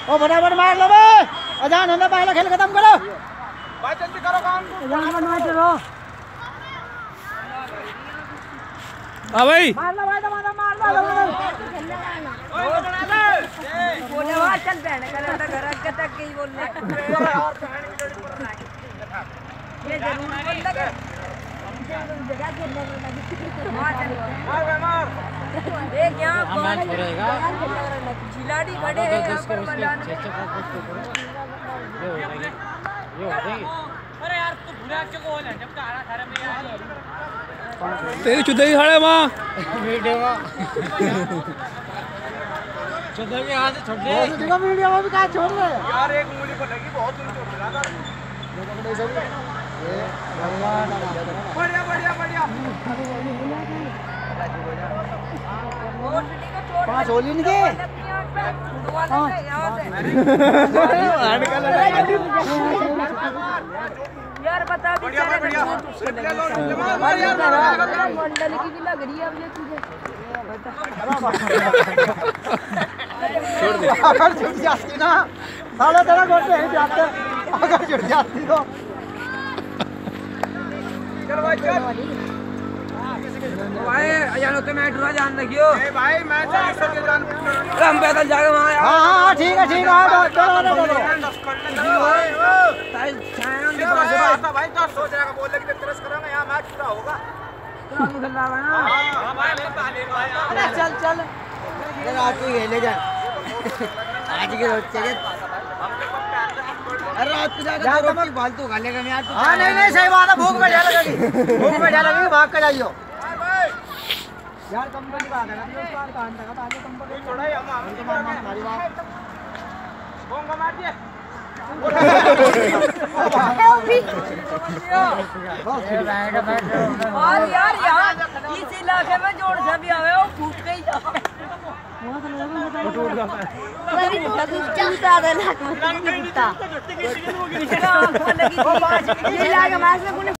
ओ फटाफट मार लो बे, अजान होने पहले खेल खत्म करो भाई, जल्दी करो काम। अजान बनवा चलो। हाँ भाई मार लो भाई, मार लो मार लो बोले वहां चल बहन कर घर के तक ही बोल रहे ये जरूर बोल लगे जगह खेलने में मार एक यहां मैच करेगा खिलाड़ी खड़े हैं यहां पर मैदान में ये हो जाएगी। अरे यार तू भूरा के गोल है जब कहां खा रहा मैं यार तेरी चुदई खड़े मां वीडियो चुदई के हाथ से छोड़ दे। देखो वीडियो में भी कहां छोड़ रहे यार, एक उंगली को लगी, बहुत दूर छोड़ रहा था। बढ़िया बढ़िया बढ़िया। पांच होली नहीं के यार बता भी बढ़िया बढ़िया। मंडल की भी लग रही है अब ये तुझे छोड़ दे। अगर छुट जाती ना साले तेरा गोल पे ही जाते, अगर छुट जाती तो चल भाई चल भाई जानो तो मैं डरा जान लगियो ए भाई, मैं चल के जान हम पैदल जाके वहां हाँ ठीक है चलो चलो भाई, तो सोच रहा बोल लगी तरस करांगा, यहां मैच पूरा होगा। हां भाई, चल चल रात को खेले जा आज के रोज चले। अरे रात को जाकर रोटी फालतू खा लेगा यार। हाँ नहीं सही बात है, भूख में जा लगेगी, भूख में जा लगेगी, भाग कर जाइयो यार। कंपनी बात है ना, उस बार कान तक आगे कंपनी थोड़ा ही हम हमारी बात बोंगा मार दिया। और यार यहाँ इस इलाके में जोड़ से भी आवे वो फूट गई जा